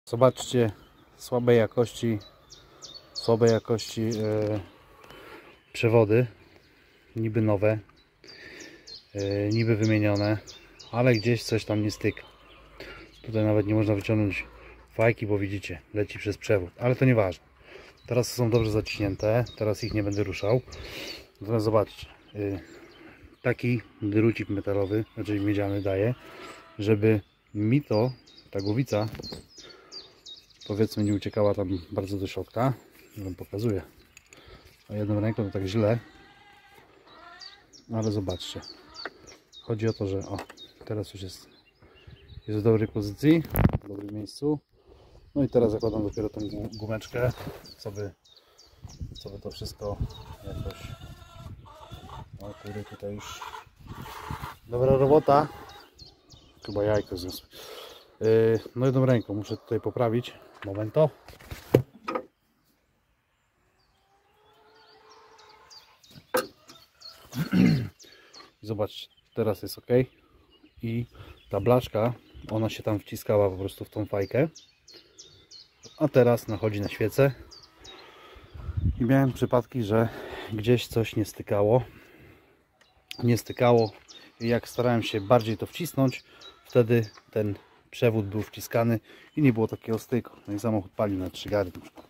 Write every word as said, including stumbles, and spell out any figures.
Zobaczcie, słabej jakości, słabej jakości yy, przewody, niby nowe, yy, niby wymienione, ale gdzieś coś tam nie styka. Tutaj nawet nie można wyciągnąć fajki, bo widzicie, leci przez przewód, ale to nieważne. Teraz są dobrze zaciśnięte, teraz ich nie będę ruszał. Natomiast zobaczcie, yy, taki drucik metalowy, znaczy miedziany daje, żeby mi to, ta głowica, powiedzmy, nie uciekała tam bardzo do środka. Ja wam pokazuję. A jedną ręką to tak źle, ale zobaczcie, chodzi o to, że o, teraz już jest, jest w dobrej pozycji, w dobrym miejscu. No i teraz zakładam dopiero tą gumeczkę, co by, co by to wszystko jakoś, o który tutaj już dobra robota, chyba jajko zniosły. Yy, no jedną ręką muszę tutaj poprawić, momento. Zobacz, teraz jest ok i ta blaszka, ona się tam wciskała po prostu w tą fajkę, a teraz nachodzi na świecę i miałem przypadki, że gdzieś coś nie stykało nie stykało i jak starałem się bardziej to wcisnąć, wtedy ten przewód był wciskany i nie było takiego styku. No i samochód palił na trzy gary.